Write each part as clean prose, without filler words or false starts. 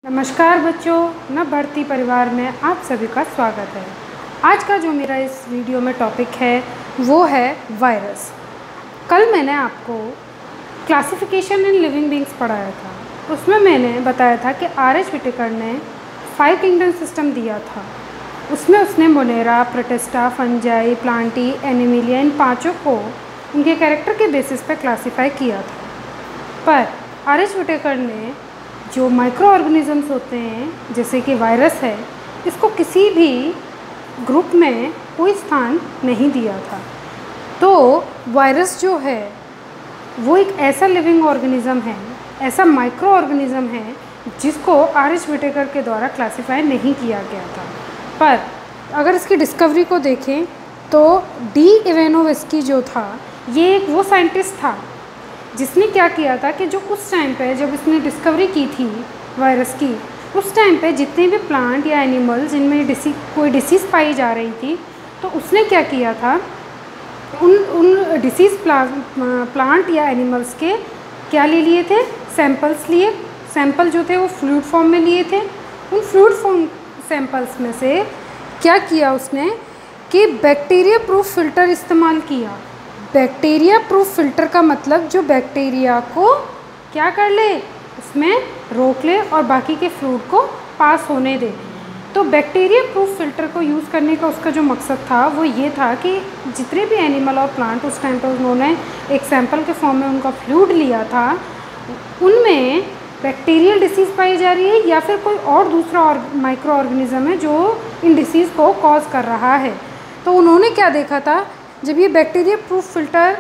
नमस्कार बच्चों, न बढ़ती परिवार में आप सभी का स्वागत है। आज का जो मेरा इस वीडियो में टॉपिक है वो है वायरस। कल मैंने आपको क्लासिफिकेशन इन लिविंग बींग्स पढ़ाया था। उसमें मैंने बताया था कि आर.एच. व्हिटेकर ने 5 किंगडम सिस्टम दिया था। उसमें उसने monera, protista, fungi, plantae, animalia इन पाँचों को उनके कैरेक्टर के बेसिस पर क्लासीफाई किया था। पर आर.एच. व्हिटेकर ने जो माइक्रो ऑर्गेनिजम्स होते हैं जैसे कि वायरस है, इसको किसी भी ग्रुप में कोई स्थान नहीं दिया था। तो वायरस जो है वो एक ऐसा लिविंग ऑर्गेनिज़म है, ऐसा माइक्रो ऑर्गेनिज़म है जिसको आर.एच. व्हिटेकर के द्वारा क्लासिफाई नहीं किया गया था। पर अगर इसकी डिस्कवरी को देखें तो डी. इवानोव्स्की जो था, ये एक वो साइंटिस्ट था जिसने क्या किया था कि जो उस टाइम पे जब इसने डिस्कवरी की थी वायरस की, उस टाइम पे जितने भी प्लांट या एनिमल जिनमें कोई डिसीज़ पाई जा रही थी, तो उसने क्या किया था, उन डिसीज़ प्लांट या एनिमल्स के क्या ले लिए थे, सैंपल्स लिए। सैंपल जो थे वो फ्लूइड फॉर्म में लिए थे। उन फ्लूइड फॉर्म सैंपल्स में से क्या किया उसने कि बैक्टीरिया प्रूफ फ़िल्टर इस्तेमाल किया। बैक्टीरिया प्रूफ फ़िल्टर का मतलब जो बैक्टीरिया को क्या कर ले, उसमें रोक ले और बाकी के फ्लूइड को पास होने दे। तो बैक्टीरिया प्रूफ फ़िल्टर को यूज़ करने का उसका जो मकसद था वो ये था कि जितने भी एनिमल और प्लांट उस टाइम पर उन्होंने एक सैंपल के फॉर्म में उनका फ्लूइड लिया था, उनमें बैक्टीरियल डिसीज़ पाई जा रही है या फिर कोई और दूसरा माइक्रो ऑर्गेनिज़म है जो इन डिसीज़ को कॉज कर रहा है। तो उन्होंने क्या देखा था, जब ये बैक्टीरिया प्रूफ फ़िल्टर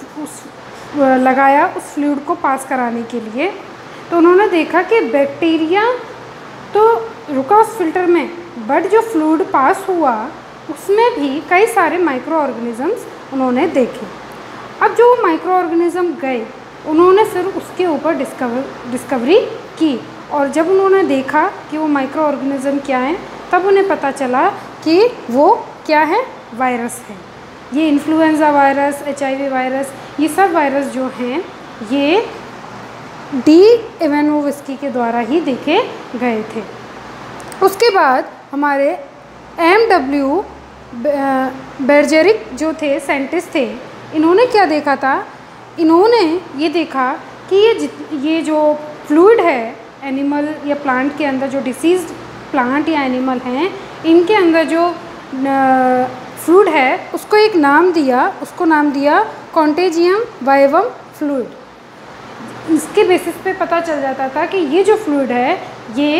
लगाया उस फ्लूइड को पास कराने के लिए, तो उन्होंने देखा कि बैक्टीरिया तो रुका उस फिल्टर में, बट जो फ्लूइड पास हुआ उसमें भी कई सारे माइक्रो ऑर्गेनिज़म्स उन्होंने देखे। अब जो माइक्रो ऑर्गेनिज़म गए, उन्होंने फिर उसके ऊपर डिस्कवरी की, और जब उन्होंने देखा कि वो माइक्रो ऑर्गेनिज़म क्या है, तब उन्हें पता चला कि वो क्या है, वायरस है। ये इन्फ्लुएंजा वायरस, HIV वायरस, ये सब वायरस जो हैं ये डी. इवानोव्स्की के द्वारा ही देखे गए थे। उसके बाद हमारे M.W. बेर्जेरिक जो थे, साइंटिस्ट थे, इन्होंने क्या देखा था, इन्होंने ये देखा कि ये जो फ्लूइड है एनिमल या प्लांट के अंदर, जो डिसीज़्ड प्लांट या एनिमल हैं, इनके अंदर जो फ्लूइड है उसको एक नाम दिया, उसको नाम दिया कॉन्टेजियम वाइवम फ्लूइड। इसके बेसिस पे पता चल जाता था कि ये जो फ्लूइड है ये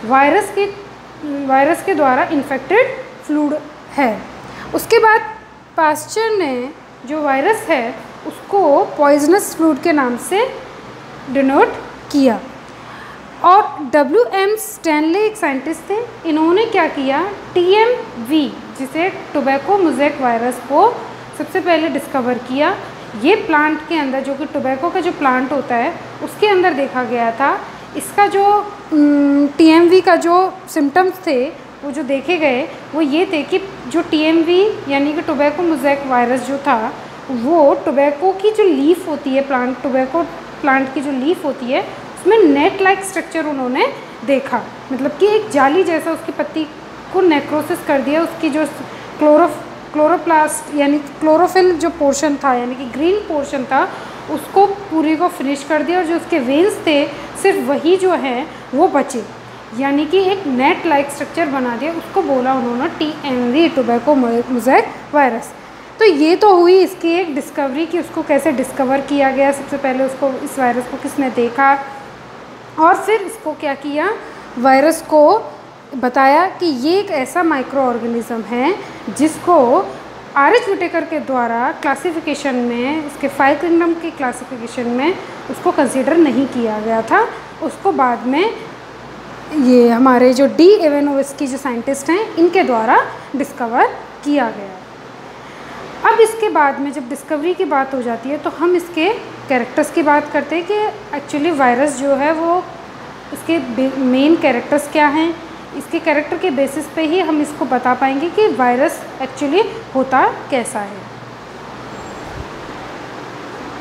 वायरस के द्वारा इन्फेक्टेड फ्लूइड है। उसके बाद पास्चर ने जो वायरस है उसको पॉइजनस फ्लूइड के नाम से डिनोट किया। और W.M. स्टैनले एक साइंटिस्ट थे, इन्होंने क्या किया, TMV जिसे टोबैको मोज़ेक वायरस को सबसे पहले डिस्कवर किया। ये प्लांट के अंदर, जो कि टोबैको का जो प्लांट होता है उसके अंदर देखा गया था। इसका जो TMV का जो सिम्टम्स थे वो जो देखे गए वो ये थे कि जो TMV यानी कि टोबैको मोज़ेक वायरस जो था, वो टोबैको की जो लीफ होती है, टोबैको प्लांट की जो लीफ होती है उसमें नेट लाइक स्ट्रक्चर उन्होंने देखा, मतलब कि एक जाली जैसा उसकी पत्ती को नेक्रोसिस कर दिया। उसकी जो क्लोरोप्लास्ट यानी क्लोरोफिल जो पोर्शन था, यानी कि ग्रीन पोर्शन था, उसको पूरी को फिनिश कर दिया, और जो उसके वेन्स थे सिर्फ वही जो है वो बचे, यानी कि एक नेट लाइक स्ट्रक्चर बना दिया। उसको बोला उन्होंने TMV, टोबैको मोज़ेक वायरस। तो ये तो हुई इसकी एक डिस्कवरी कि उसको कैसे डिस्कवर किया गया। सबसे पहले उसको, इस वायरस को किसने देखा, और फिर इसको क्या किया, वायरस को बताया कि ये एक ऐसा माइक्रो ऑर्गेनिज़म है जिसको आर.एच. व्हिटेकर के द्वारा क्लासिफिकेशन में, इसके 5 किंगडम की क्लासिफिकेशन में उसको कंसीडर नहीं किया गया था। उसको बाद में ये हमारे जो डी. इवानोव्स्की जो साइंटिस्ट हैं, इनके द्वारा डिस्कवर किया गया। अब इसके बाद में जब डिस्कवरी की बात हो जाती है तो हम इसके कैरेक्टर्स की बात करते हैं कि एक्चुअली वायरस जो है वो, इसके मेन कैरेक्टर्स क्या हैं। इसके कैरेक्टर के बेसिस पे ही हम इसको बता पाएंगे कि वायरस एक्चुअली होता कैसा है।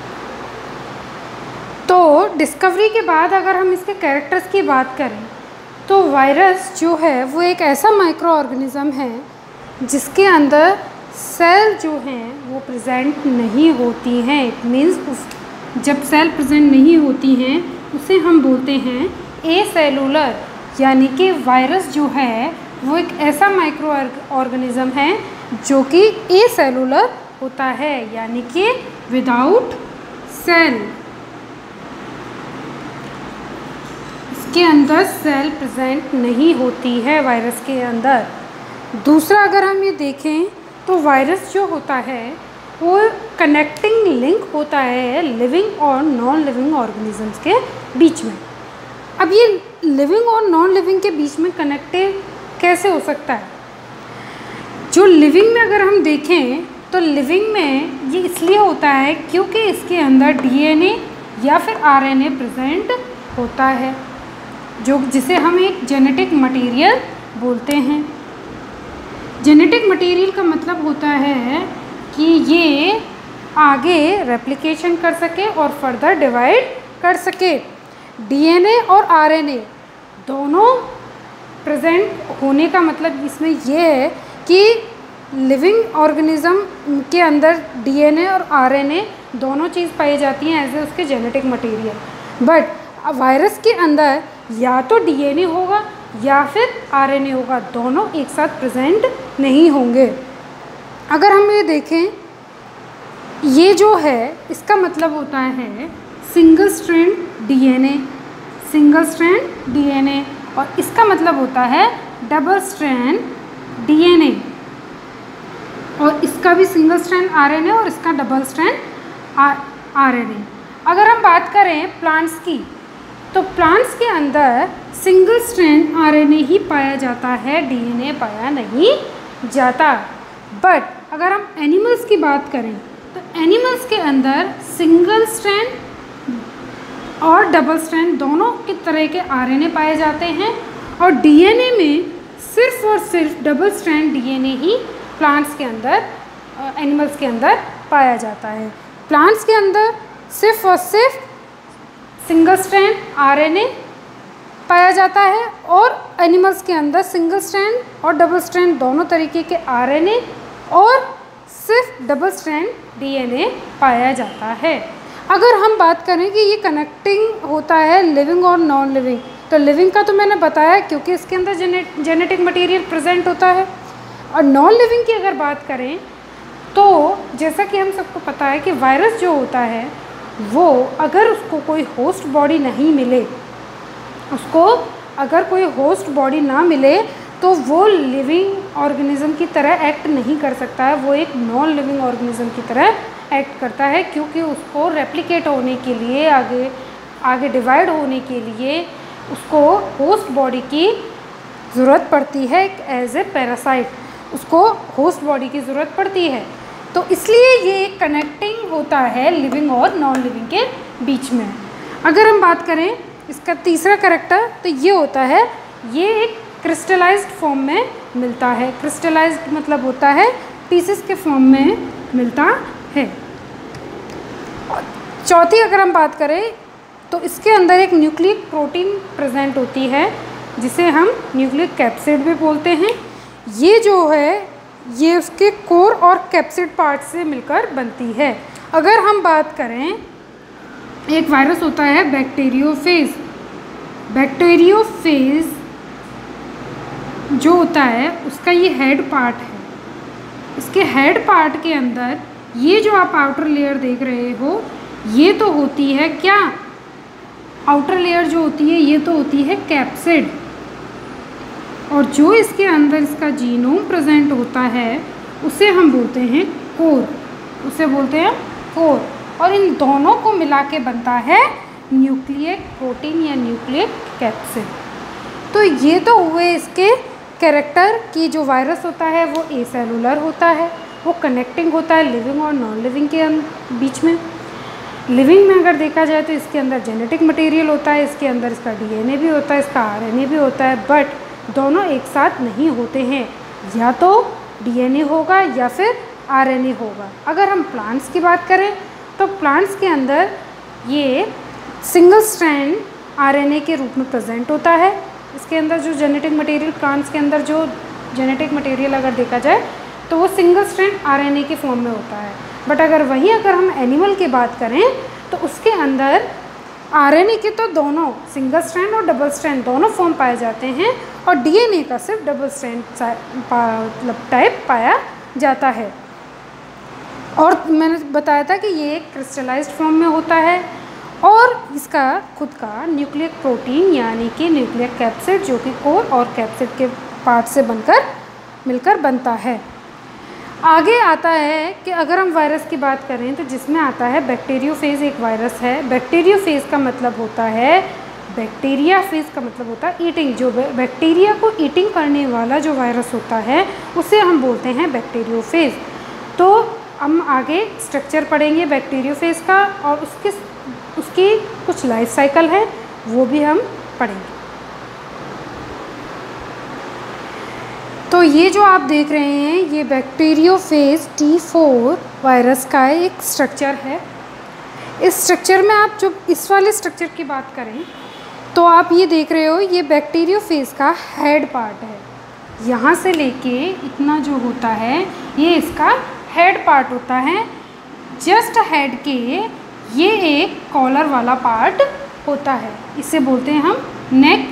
तो डिस्कवरी के बाद अगर हम इसके कैरेक्टर्स की बात करें तो वायरस जो है वो एक ऐसा माइक्रो ऑर्गेनिज़म है जिसके अंदर सेल जो हैं वो प्रेजेंट नहीं होती हैं। इट मीन्स जब सेल प्रेजेंट नहीं होती हैं उसे हम बोलते हैं एसेलुलर, यानी कि वायरस जो है वो एक ऐसा माइक्रो ऑर्गेनिज़म है जो कि एसेलुलर होता है, यानी कि विदाउट सेल। इसके अंदर सेल प्रेजेंट नहीं होती है वायरस के अंदर। दूसरा अगर हम ये देखें तो वायरस जो होता है वो कनेक्टिंग लिंक होता है लिविंग और नॉन लिविंग ऑर्गेनिजम्स के बीच में। अब ये लिविंग और नॉन लिविंग के बीच में कनेक्टेड कैसे हो सकता है? जो लिविंग में अगर हम देखें तो लिविंग में ये इसलिए होता है क्योंकि इसके अंदर डीएनए या फिर आरएनए प्रेजेंट होता है, जो जिसे हम एक जेनेटिक मटेरियल बोलते हैं। जेनेटिक मटेरियल का मतलब होता है कि ये आगे रेप्लिकेशन कर सके और फर्दर डिवाइड कर सके। डीएनए और आरएनए दोनों प्रेजेंट होने का मतलब इसमें ये है कि लिविंग ऑर्गेनिज्म के अंदर डीएनए और आरएनए दोनों चीज़ पाई जाती हैं एज ए उसके जेनेटिक मटेरियल। बट वायरस के अंदर या तो डीएनए होगा या फिर आरएनए होगा, दोनों एक साथ प्रेजेंट नहीं होंगे। अगर हम ये देखें, ये जो है इसका मतलब होता है single strand DNA, single strand DNA, और इसका मतलब होता है डबल स्ट्रैंड डीएनए, और इसका भी सिंगल स्ट्रैंड आरएनए और इसका डबल स्ट्रैंड आरएनए। अगर हम बात करें प्लांट्स की, तो प्लांट्स के अंदर सिंगल स्ट्रैंड आरएनए ही पाया जाता है, डीएनए पाया नहीं जाता। बट अगर हम एनिमल्स की बात करें तो एनिमल्स के अंदर सिंगल स्ट्रैंड और डबल स्ट्रैंड दोनों की तरह के आरएनए पाए जाते हैं, और डीएनए में सिर्फ और सिर्फ डबल स्ट्रैंड डीएनए ही प्लांट्स के अंदर, एनिमल्स के अंदर पाया जाता है। प्लांट्स के अंदर सिर्फ और सिर्फ सिंगल स्ट्रैंड आरएनए पाया जाता है, और एनिमल्स के अंदर सिंगल स्ट्रैंड और डबल स्ट्रैंड दोनों तरीके के आरएनए और सिर्फ डबल स्ट्रैंड डीएनए पाया जाता है। अगर हम बात करें कि ये कनेक्टिंग होता है लिविंग और नॉन लिविंग, तो लिविंग का तो मैंने बताया क्योंकि इसके अंदर जेनेटिक मटेरियल प्रेजेंट होता है। और नॉन लिविंग की अगर बात करें तो जैसा कि हम सबको पता है कि वायरस जो होता है वो अगर उसको कोई होस्ट बॉडी नहीं मिले, उसको अगर कोई होस्ट बॉडी ना मिले तो वो लिविंग ऑर्गेनिज्म की तरह एक्ट नहीं कर सकता है, वो एक नॉन लिविंग ऑर्गेनिज्म की तरह एक्ट करता है, क्योंकि उसको रेप्लिकेट होने के लिए, आगे डिवाइड होने के लिए उसको होस्ट बॉडी की ज़रूरत पड़ती है। एज ए पैरासाइट उसको होस्ट बॉडी की ज़रूरत पड़ती है, तो इसलिए ये एक कनेक्टिंग होता है लिविंग और नॉन लिविंग के बीच में। अगर हम बात करें इसका तीसरा कैरेक्टर, तो ये होता है, ये एक क्रिस्टलाइज्ड फॉर्म में मिलता है। क्रिस्टलाइज्ड मतलब होता है पीसेस के फॉर्म में मिलता है। चौथी अगर हम बात करें तो इसके अंदर एक न्यूक्लिक प्रोटीन प्रेजेंट होती है जिसे हम न्यूक्लिक कैप्सिड भी बोलते हैं। ये जो है ये उसके कोर और कैप्सिड पार्ट से मिलकर बनती है। अगर हम बात करें, एक वायरस होता है बैक्टीरियोफेज। बैक्टीरियोफेज जो होता है उसका ये हेड पार्ट है। इसके हेड पार्ट के अंदर ये जो आप आउटर लेयर देख रहे हो, ये तो होती है क्या, आउटर लेयर जो होती है ये तो होती है कैप्सिड, और जो इसके अंदर इसका जीनोम प्रेजेंट होता है उसे हम बोलते हैं कोर, उसे बोलते हैं कोर। और इन दोनों को मिला के बनता है न्यूक्लिक प्रोटीन या न्यूक्लिक कैप्सिड। तो ये तो हुए इसके कैरेक्टर की। जो वायरस होता है वो एसेलुलर होता है, वो कनेक्टिंग होता है लिविंग और नॉन लिविंग के बीच में। लिविंग में अगर देखा जाए तो इसके अंदर जेनेटिक मटेरियल होता है, इसके अंदर इसका डीएनए भी होता है, इसका आरएनए भी होता है, बट दोनों एक साथ नहीं होते हैं, या तो डीएनए होगा या फिर आरएनए होगा। अगर हम प्लांट्स की बात करें तो प्लांट्स के अंदर ये सिंगल स्ट्रैंड आरएनए के रूप में प्रेजेंट होता है, इसके अंदर जो जेनेटिक मटेरियल, प्लांट्स के अंदर जो जेनेटिक मटेरियल अगर देखा जाए तो वो सिंगल स्ट्रैंड आरएनए के फॉर्म में होता है। बट अगर हम एनिमल की बात करें तो उसके अंदर आरएनए के तो दोनों सिंगल स्ट्रैंड और डबल स्ट्रैंड दोनों फॉर्म पाए जाते हैं, और डीएनए का सिर्फ डबल स्ट्रैंड मतलब टाइप पाया जाता है। और मैंने बताया था कि ये क्रिस्टलाइज्ड फॉर्म में होता है, और इसका खुद का न्यूक्लिक प्रोटीन यानी कि न्यूक्लिक कैप्सिड, जो कि कोर और कैप्सिड के पार्ट से मिलकर बनता है। आगे आता है कि अगर हम वायरस की बात करें तो जिसमें आता है बैक्टीरियोफेज, एक वायरस है। बैक्टीरियोफेज का मतलब होता है, बैक्टीरिया फेज का मतलब होता है ईटिंग, जो बैक्टीरिया को ईटिंग करने वाला जो वायरस होता है उसे हम बोलते हैं बैक्टीरियोफेज। तो हम आगे स्ट्रक्चर पढ़ेंगे बैक्टीरियोफेज का, और उसकी कुछ लाइफ साइकिल है वो भी हम पढ़ेंगे। तो ये जो आप देख रहे हैं ये बैक्टीरियोफेज T4 वायरस का एक स्ट्रक्चर है। इस स्ट्रक्चर में आप जो इस वाले स्ट्रक्चर की बात करें तो आप ये देख रहे हो, ये बैक्टीरियोफेज का हेड पार्ट है। यहाँ से लेके इतना जो होता है ये इसका हेड पार्ट होता है। जस्ट हेड के ये एक कॉलर वाला पार्ट होता है, इसे बोलते हैं हम नेक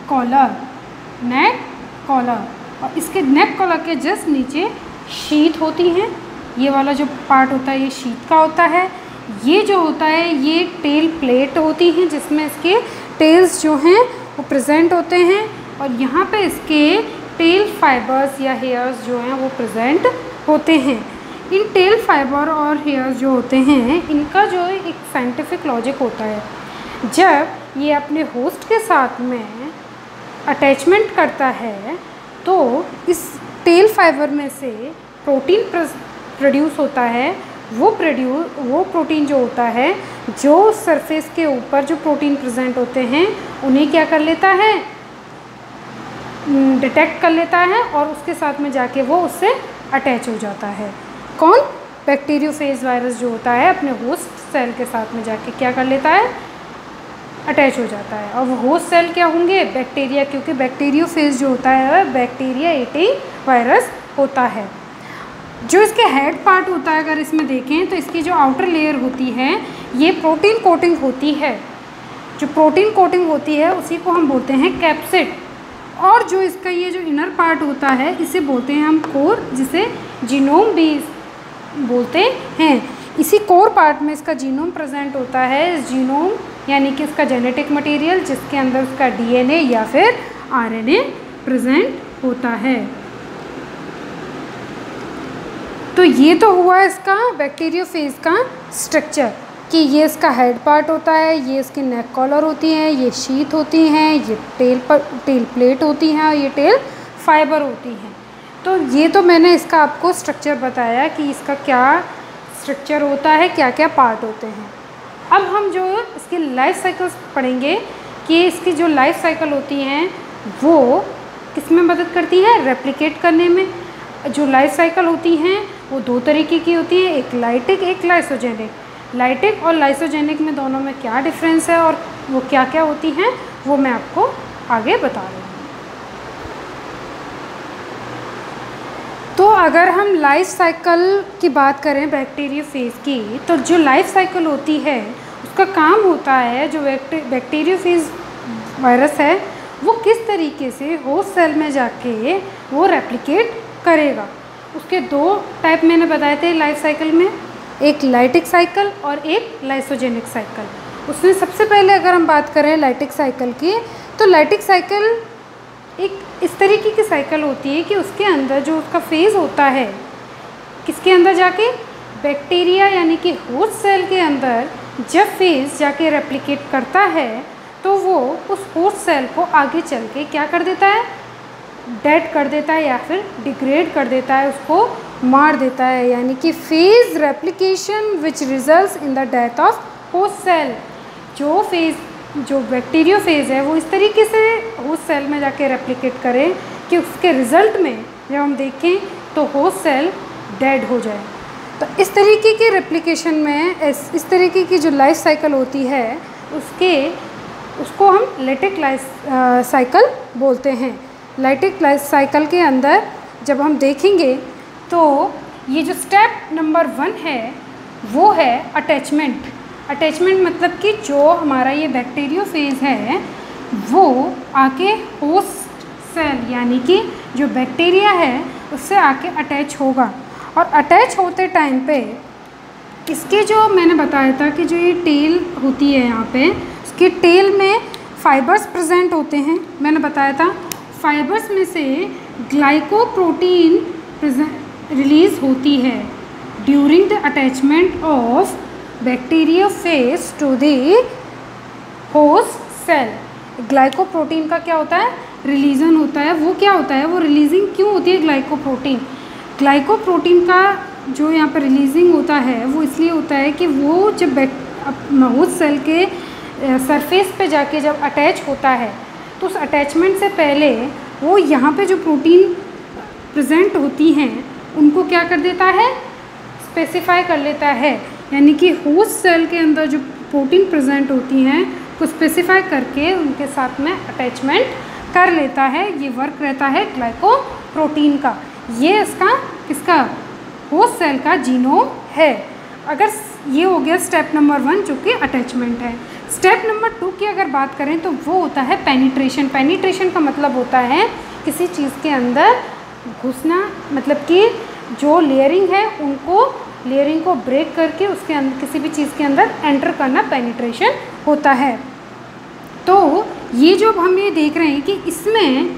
कॉलर। और इसके नेक कॉलर के जस्ट नीचे शीथ होती हैं। ये वाला जो पार्ट होता है ये शीथ का होता है। ये जो होता है ये टेल प्लेट होती हैं, जिसमें इसके टेल्स जो हैं वो प्रेजेंट होते हैं, और यहाँ पे इसके टेल फाइबर्स या हेयर्स जो हैं वो प्रेजेंट होते हैं। इन टेल फाइबर और हेयर्स जो होते हैं इनका जो एक साइंटिफिक लॉजिक होता है, जब ये अपने होस्ट के साथ में अटैचमेंट करता है तो इस टेल फाइबर में से प्रोटीन प्रोड्यूस होता है। वो प्रोटीन जो होता है, जो सरफेस के ऊपर जो प्रोटीन प्रेजेंट होते हैं उन्हें क्या कर लेता है, डिटेक्ट कर लेता है, और उसके साथ में जाके वो उससे अटैच हो जाता है। कौन? बैक्टीरियोफेज वायरस जो होता है अपने होस्ट सेल के साथ में जाके क्या कर लेता है, अटैच हो जाता है। और वो होस्ट सेल क्या होंगे, बैक्टीरिया, क्योंकि बैक्टीरियोफेज जो होता है बैक्टीरिया ईटिंग वायरस होता है। जो इसके हेड पार्ट होता है अगर इसमें देखें तो इसकी जो आउटर लेयर होती है ये प्रोटीन कोटिंग होती है। जो प्रोटीन कोटिंग होती है उसी को हम बोलते हैं कैप्सिड, और जो इसका ये जो इनर पार्ट होता है इसे बोलते हैं हम कोर, जिसे जीनोम भी बोलते हैं। इसी कोर पार्ट में इसका जीनोम प्रेजेंट होता है। इस जीनोम यानी कि इसका जेनेटिक मटेरियल जिसके अंदर उसका डीएनए या फिर आरएनए प्रेजेंट होता है। तो ये तो हुआ इसका बैक्टीरियोफेज का स्ट्रक्चर कि ये इसका हेड पार्ट होता है, ये इसकी नेक कॉलर होती हैं, ये शीथ होती हैं, ये टेल प्लेट होती हैं, और ये टेल फाइबर होती हैं। तो ये तो मैंने इसका आपको स्ट्रक्चर बताया कि इसका क्या स्ट्रक्चर होता है, क्या क्या पार्ट होते हैं। अब हम जो इसकी लाइफ साइकिल्स पढ़ेंगे कि इसकी जो लाइफ साइकिल होती हैं वो किस में मदद करती है, रेप्लिकेट करने में। जो लाइफ साइकिल होती हैं वो दो तरीके की होती हैं, एक लाइटिक एक लाइसोजेनिक। लाइटिक और लाइसोजेनिक में दोनों में क्या डिफरेंस है और वो क्या क्या होती हैं वो मैं आपको आगे बता रही हूँ। तो अगर हम लाइफ साइकिल की बात करें बैक्टीरियोफेज की, तो जो लाइफ साइकिल होती है उसका काम होता है, जो बैक्टीरियोफेज वायरस है वो किस तरीके से होस्ट सेल में जाके वो रेप्लिकेट करेगा। उसके दो टाइप मैंने बताए थे लाइफ साइकिल में, एक लाइटिक साइकिल और एक लाइसोजेनिक साइकिल। उसमें सबसे पहले अगर हम बात करें लाइटिक साइकिल की, तो लाइटिक साइकिल एक इस तरीके की साइकिल होती है कि उसके अंदर जो उसका फेज़ होता है, किसके अंदर जाके, बैक्टीरिया यानी कि होस्ट सेल के अंदर जब फेज़ जाके रेप्लिकेट करता है तो वो उस होस्ट सेल को आगे चल के क्या कर देता है, डेड कर देता है या फिर डिग्रेड कर देता है, उसको मार देता है। यानी कि phage replication which results in the death of host cell. जो बैक्टीरियोफेज है वो इस तरीके से होस्ट सेल में जाके रेप्लिकेट करे कि उसके रिज़ल्ट में जब हम देखें तो होस्ट सेल डेड हो जाए। तो इस तरीके की रेप्लिकेशन में इस तरीके की जो लाइफ साइकिल होती है उसके उसको हम लैक्टिक लाइफ साइकिल बोलते हैं। लैक्टिक लाइफ साइकिल के अंदर जब हम देखेंगे तो ये जो स्टेप नंबर 1 है वो है अटैचमेंट। अटैचमेंट मतलब कि जो हमारा ये बैक्टीरियोफेज है वो आके होस्ट सेल यानी कि जो बैक्टीरिया है उससे आके अटैच होगा। और अटैच होते टाइम पे इसके जो मैंने बताया था कि जो ये टेल होती है यहाँ पे, उसके टेल में फाइबर्स प्रेजेंट होते हैं। मैंने बताया था फाइबर्स में से ग्लाइकोप्रोटीन रिलीज होती है during the attachment of bacteriophage to the host cell. Glycoprotein का क्या होता है, रिलीजन होता है। वो क्या होता है, वो रिलीजिंग क्यों होती है ग्लाइकोप्रोटीन? ग्लाइकोप्रोटीन का जो यहाँ पर रिलीजिंग होता है वो इसलिए होता है कि वो जब होस्ट सेल के सरफेस पे जाके जब अटैच होता है तो उस अटैचमेंट से पहले वो यहाँ पे जो प्रोटीन प्रेजेंट होती हैं उनको क्या कर देता है, स्पेसिफाई कर लेता है। यानी कि होस्ट सेल के अंदर जो प्रोटीन प्रेजेंट होती हैं को स्पेसिफाई करके उनके साथ में अटैचमेंट कर लेता है। ये वर्क रहता है ग्लाइकोप्रोटीन का। ये इसका किसका, होस्ट सेल का जीनोम है। अगर ये हो गया स्टेप नंबर 1 जो कि अटैचमेंट है। स्टेप नंबर 2 की अगर बात करें तो वो होता है पेनिट्रेशन। पेनिट्रेशन का मतलब होता है किसी चीज़ के अंदर घुसना, मतलब कि जो लेयरिंग है उनको लेयरिंग को ब्रेक करके उसके अंदर किसी भी चीज़ के अंदर एंटर करना पेनिट्रेशन होता है। तो ये जो हम ये देख रहे हैं कि इसमें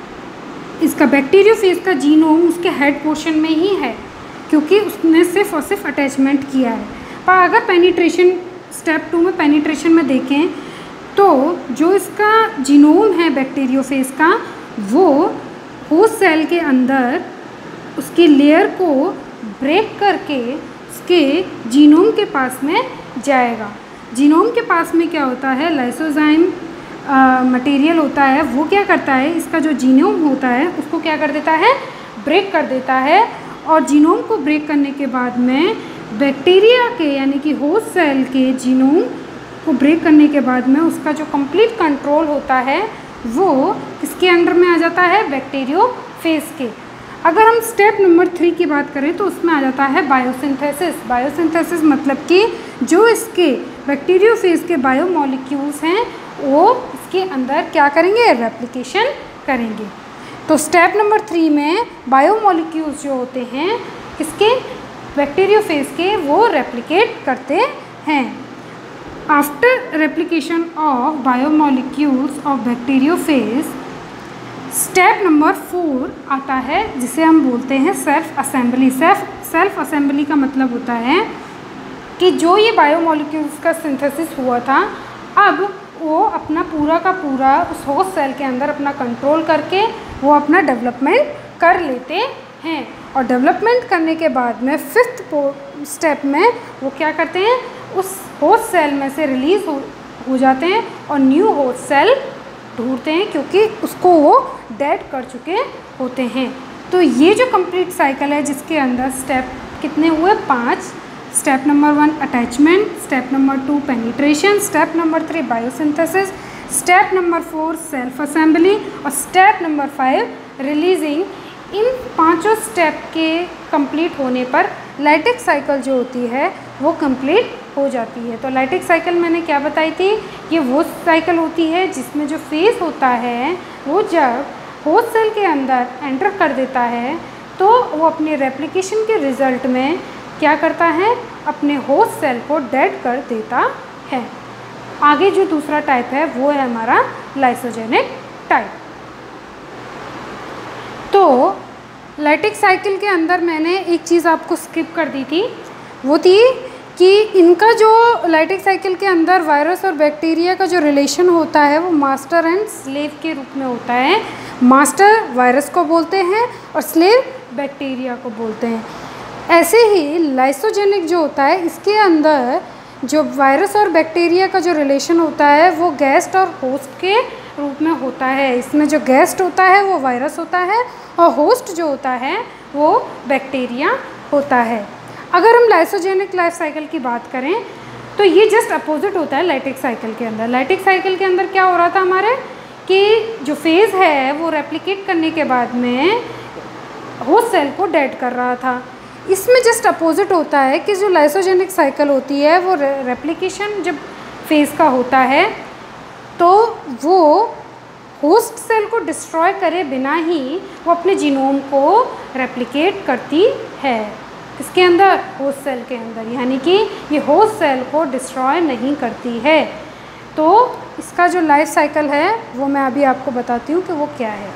इसका बैक्टीरियोफेज का जीनोम उसके हेड पोर्शन में ही है क्योंकि उसने सिर्फ और सिर्फ अटैचमेंट किया है। पर अगर पेनिट्रेशन स्टेप 2 में पेनिट्रेशन में देखें तो जो इसका जीनोम है बैक्टीरियोफेज का वो होस्ट सेल के अंदर उसकी लेयर को ब्रेक करके उसके जीनोम के पास में जाएगा। जीनोम के पास में क्या होता है, लाइसोजाइम मटेरियल होता है। वो क्या करता है, इसका जो जीनोम होता है उसको क्या कर देता है, ब्रेक कर देता है। और जीनोम को ब्रेक करने के बाद में बैक्टीरिया के यानी कि होस्ट सेल के जीनोम को ब्रेक करने के बाद में उसका जो कंप्लीट कंट्रोल होता है वो किसके अंडर में आ जाता है, बैक्टीरियोफेज के। अगर हम स्टेप नंबर 3 की बात करें तो उसमें आ जाता है बायोसिंथेसिस। बायोसिंथेसिस मतलब कि जो इसके बैक्टीरियोफेज के बायोमॉलिक्यूल्स हैं वो इसके अंदर क्या करेंगे, रेप्लिकेशन करेंगे। तो स्टेप नंबर 3 में बायोमॉलिक्यूल्स जो होते हैं किसके, बैक्टीरियोफेज के, वो रेप्लिकेट करते हैं। After replication of biomolecules of bacteriophage step number 4 आता है जिसे हम बोलते हैं सेल्फ असेंबली। सेल्फ असेंबली का मतलब होता है कि जो ये बायोमॉलिक्यूल्स का सिंथेसिस हुआ था अब वो अपना पूरा का पूरा उस होस्ट सेल के अंदर अपना कंट्रोल करके वो अपना डेवलपमेंट कर लेते हैं। और डेवलपमेंट करने के बाद में 5th स्टेप में वो क्या करते हैं, उस होस्ट सेल में से रिलीज़ हो जाते हैं और न्यू होस्ट सेल ढूंढते हैं क्योंकि उसको वो डेड कर चुके होते हैं। तो ये जो कंप्लीट साइकिल है जिसके अंदर स्टेप कितने हुए, 5। Step number 1 attachment, step number 2 penetration, step number 3 biosynthesis, step number 4 self assembly और स्टेप नंबर 5 रिलीजिंग। इन 5 स्टेप के कंप्लीट होने पर लैक्टिक साइकिल जो होती है वो कंप्लीट हो जाती है। तो लैक्टिक साइकिल मैंने क्या बताई थी, ये वो साइकिल होती है जिसमें जो फेज होता है वो जब होस्ट सेल के अंदर एंटर कर देता है तो वो अपने रेप्लिकेशन के रिज़ल्ट में क्या करता है, अपने होस्ट सेल को डेड कर देता है। आगे जो दूसरा टाइप है वो है हमारा लाइसोजेनिक टाइप। तो लैक्टिक साइकिल के अंदर मैंने एक चीज़ आपको स्किप कर दी थी, वो थी कि इनका जो लैक्टिक साइकिल के अंदर वायरस और बैक्टीरिया का जो रिलेशन होता है वो मास्टर एंड स्लेव के रूप में होता है। मास्टर वायरस को बोलते हैं और स्लेव बैक्टीरिया को बोलते हैं। ऐसे ही लाइसोजेनिक जो होता है इसके अंदर जो वायरस और बैक्टीरिया का जो रिलेशन होता है वो गेस्ट और होस्ट के रूप में होता है। इसमें जो गेस्ट होता है वो वायरस होता है और होस्ट जो होता है वो बैक्टीरिया होता है। अगर हम लाइसोजेनिक लाइफ साइकिल की बात करें तो ये जस्ट अपोजिट होता है लाइटिक साइकिल के अंदर। लाइटिक साइकिल के अंदर क्या हो रहा था हमारे कि जो फेज़ है वो रेप्लिकेट करने के बाद में होस्ट सेल को डेड कर रहा था। इसमें जस्ट अपोजिट होता है कि जो लाइसोजेनिक साइकिल होती है वो रेप्लिकेशन जब फेज़ का होता है तो वो होस्ट सेल को डिस्ट्रॉय करे बिना ही वो अपने जीनोम को रेप्लिकेट करती है। इसके अंदर होस्ट सेल के अंदर, यानी कि ये होस्ट सेल को डिस्ट्रॉय नहीं करती है। तो इसका जो लाइफ साइकिल है वो मैं अभी आपको बताती हूँ कि वो क्या है।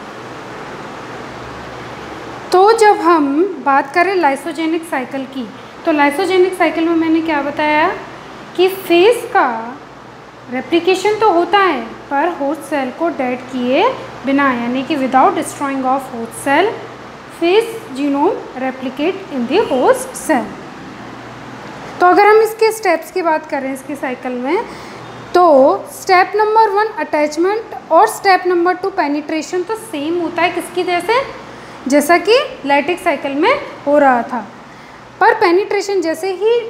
तो जब हम बात करें लाइसोजेनिक साइकिल की, तो लाइसोजेनिक साइकिल में मैंने क्या बताया कि फेज़ का रेप्लिकेशन तो होता है पर होस्ट सेल को डेड किए बिना, यानी कि without destroying of host cell phage genome replicate in the host cell. तो अगर हम इसके स्टेप्स की बात करें इसकी साइकिल में, तो स्टेप नंबर 1 अटैचमेंट और स्टेप नंबर 2 पेनिट्रेशन तो सेम होता है किसकी जैसा कि लाइटिक साइकिल में हो रहा था। पर पेनिट्रेशन जैसे ही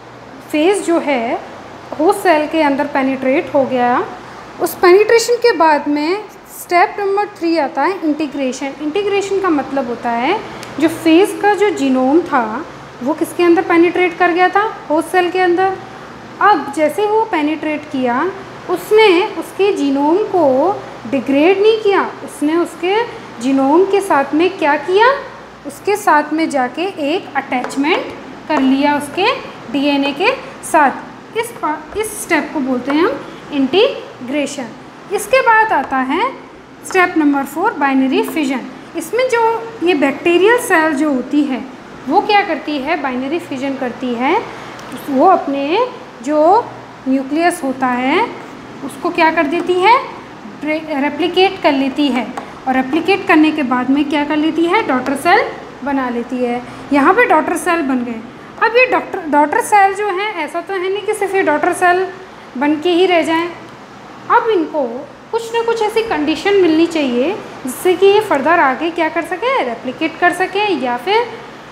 फेज़ जो है होस्ट सेल के अंदर पेनिट्रेट हो गया, उस पेनिट्रेशन के बाद में स्टेप नंबर 3 आता है इंटीग्रेशन। इंटीग्रेशन का मतलब होता है जो फेज़ का जो जीनोम था वो किसके अंदर पेनिट्रेट कर गया था, होस्ट सेल के अंदर। अब जैसे वो पेनिट्रेट किया उसने उसके जीनोम को डिग्रेड नहीं किया, उसने उसके जीनोम के साथ में क्या किया, उसके साथ में जाके एक अटैचमेंट कर लिया उसके डीएनए के साथ। इस स्टेप को बोलते हैं हम इंटीग्रेशन। इसके बाद आता है स्टेप नंबर 4 बाइनरी फिजन। इसमें जो ये बैक्टीरियल सेल जो होती है वो क्या करती है, बाइनरी फिजन करती है। वो अपने जो न्यूक्लियस होता है उसको क्या कर देती है, रेप्लिकेट कर लेती है, और रेप्लिकेट करने के बाद में क्या कर लेती है, डॉटर सेल बना लेती है। यहाँ पे डॉटर सेल बन गए। अब ये डॉटर सेल जो हैं, ऐसा तो है नहीं कि सिर्फ ये डॉटर सेल बन के ही रह जाएं। अब इनको कुछ ना कुछ ऐसी कंडीशन मिलनी चाहिए जिससे कि ये फर्दर आगे क्या कर सके, रेप्लिकेट कर सके, या फिर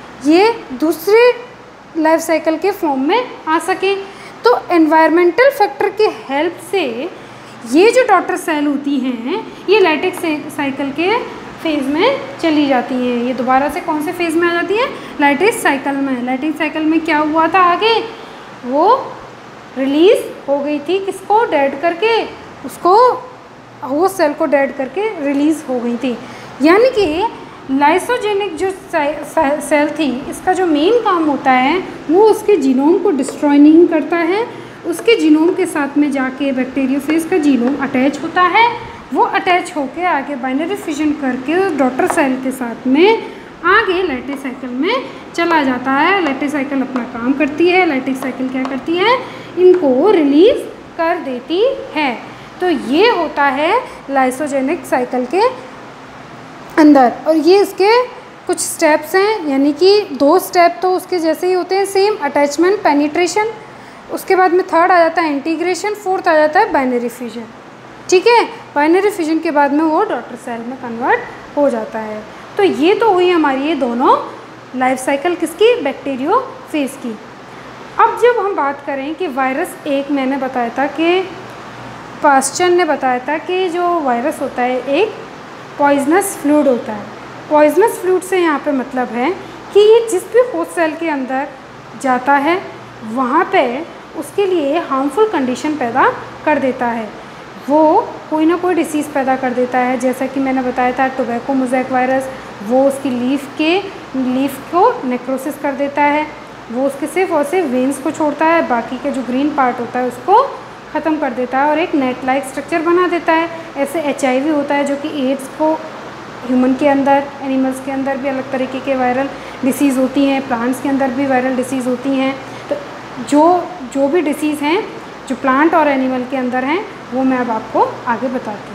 ये दूसरे लाइफ साइकिल के फॉर्म में आ सके। तो एनवायरमेंटल फैक्टर के हेल्प से ये जो डॉटर सेल होती हैं ये लाइटिक साइकिल के फेज़ में चली जाती है। ये दोबारा से कौन से फेज़ में आ जाती है, लाइटिक साइकिल में। लाइटिक साइकिल में क्या हुआ था आगे, वो रिलीज़ हो गई थी किसको, डेड करके, उसको होस्ट सेल को डेड करके रिलीज़ हो गई थी। यानी कि लाइसोजेनिक जो सेल थी इसका जो मेन काम होता है वो उसके जीनोम को डिस्ट्रॉय नहीं करता है, उसके जीनोम के साथ में जाके बैक्टीरियोफेज का जीनोम अटैच होता है, वो अटैच होके आगे बाइनरी फिजन करके डॉटर सेल के साथ में आगे लाइटिक साइकिल में चला जाता है। लाइटिक साइकिल अपना काम करती है। लाइटिक साइकिल क्या करती है, इनको रिलीज़ कर देती है। तो ये होता है लाइसोजेनिक साइकिल के अंदर, और ये इसके कुछ स्टेप्स हैं, यानी कि 2 स्टेप तो उसके जैसे ही होते हैं सेम, अटैचमेंट, पेनिट्रेशन, उसके बाद में 3rd आ जाता है इंटीग्रेशन, 4th आ जाता है बाइनरी फिजन। ठीक है, बाइनरी फिजन के बाद में वो डॉटर सेल में कन्वर्ट हो जाता है। तो ये तो हुई हमारी ये दोनों लाइफ साइकिल किसकी, बैक्टीरियोफेज की। अब जब हम बात करें कि वायरस, एक मैंने बताया था कि पास्चर ने बताया था कि जो वायरस होता है एक पॉइजनस फ्लूइड होता है। पॉइजनस फ्लूइड से यहाँ पे मतलब है कि ये जिस भी होस्ट सेल के अंदर जाता है वहाँ पे उसके लिए हार्मफुल कंडीशन पैदा कर देता है, वो कोई ना कोई डिसीज़ पैदा कर देता है। जैसा कि मैंने बताया था टोबैको मोज़ेक वायरस, वो उसकी लीफ को नेक्रोसिस कर देता है, वो उसके सिर्फ और सिर्फ वेन्स को छोड़ता है, बाकी के जो ग्रीन पार्ट होता है उसको ख़त्म कर देता है और एक नेट लाइक स्ट्रक्चर बना देता है। ऐसे HIV होता है जो कि एड्स को ह्यूमन के अंदर, एनिमल्स के अंदर भी अलग तरीके के वायरल डिसीज़ होती हैं, प्लांट्स के अंदर भी वायरल डिसीज़ होती हैं। तो जो भी डिसीज़ हैं जो प्लांट और एनिमल के अंदर हैं वो मैं अब आपको आगे बताती हूँ।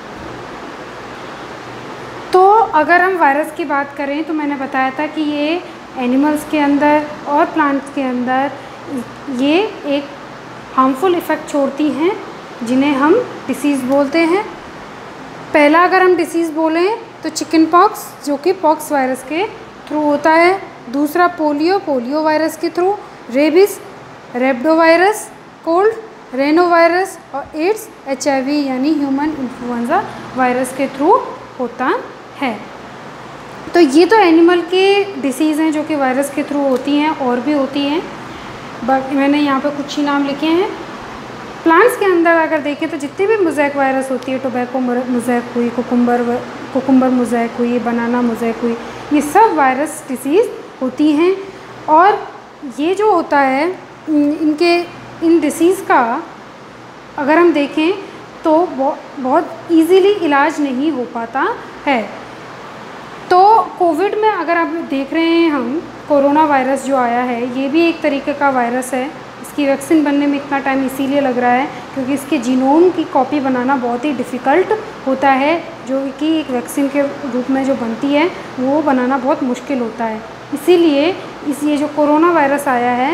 तो अगर हम वायरस की बात करें तो मैंने बताया था कि ये एनिमल्स के अंदर और प्लांट्स के अंदर ये एक हार्मफुल इफ़ेक्ट छोड़ती हैं जिन्हें हम डिसीज़ बोलते हैं। पहला अगर हम डिसीज़ बोलें तो चिकन पॉक्स, जो कि पॉक्स वायरस के थ्रू होता है। दूसरा पोलियो वायरस के through. Rabies rhabdovirus, cold, rhinovirus और एड्स HIV यानी ह्यूमन इन्फ्लुएंजा वायरस के थ्रू होता है। तो ये तो एनिमल के डिसीज़ हैं जो कि वायरस के थ्रू होती हैं, और भी होती हैं, बट मैंने यहाँ पे कुछ ही नाम लिखे हैं। प्लांट्स के अंदर अगर देखें तो जितनी भी मोज़ेक वायरस होती है, टोबैको मोज़ेक हुई, कुकुम्बर मोज़ेक हुई, बनाना मोज़ेक हुई, ये सब वायरस डिसीज़ होती हैं। और ये जो होता है इन डिसीज़ का अगर हम देखें तो बहुत इजीली इलाज नहीं हो पाता है। तो कोविड में अगर आप देख रहे हैं, हम कोरोना वायरस जो आया है, ये भी एक तरीके का वायरस है। इसकी वैक्सीन बनने में इतना टाइम इसीलिए लग रहा है क्योंकि इसके जीनोम की कॉपी बनाना बहुत ही डिफ़िकल्ट होता है, जो कि एक वैक्सीन के रूप में जो बनती है वो बनाना बहुत मुश्किल होता है। इसीलिए ये जो कोरोना वायरस आया है,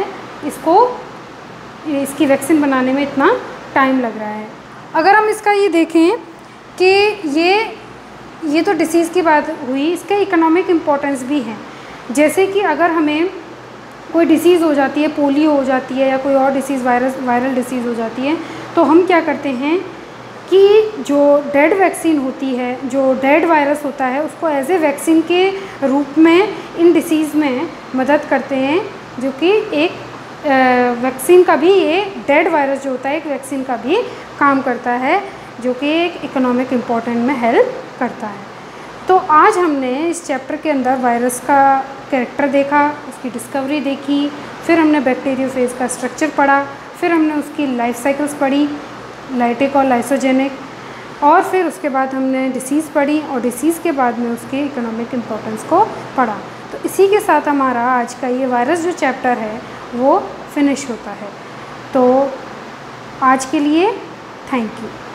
इसकी वैक्सीन बनाने में इतना टाइम लग रहा है। अगर हम इसका ये देखें कि ये तो डिसीज़ की बात हुई, इसका इकोनॉमिक इम्पोर्टेंस भी है। जैसे कि अगर हमें कोई डिसीज़ हो जाती है, पोलियो हो जाती है या कोई और डिसीज़ वायरल डिसीज़ हो जाती है, तो हम क्या करते हैं कि जो डेड वैक्सीन होती है, जो डेड वायरस होता है, उसको एज ए वैक्सीन के रूप में इन डिसीज़ में मदद करते हैं, जो कि एक वैक्सीन का भी, ये डेड वायरस जो होता है एक वैक्सीन का भी काम करता है, जो कि एक इकोनॉमिक इम्पोर्टेंस में हेल्प करता है। तो आज हमने इस चैप्टर के अंदर वायरस का कैरेक्टर देखा, उसकी डिस्कवरी देखी, फिर हमने बैक्टीरियोफेज का स्ट्रक्चर पढ़ा, फिर हमने उसकी लाइफ साइकिल्स पढ़ी, लाइटिक और लाइसोजेनिक, और फिर उसके बाद हमने डिसीज़ पढ़ी, और डिसीज़ के बाद में उसके इकोनॉमिक इम्पोर्टेंस को पढ़ा। तो इसी के साथ हमारा आज का ये वायरस जो चैप्टर है वो फिनिश होता है। तो आज के लिए थैंक यू।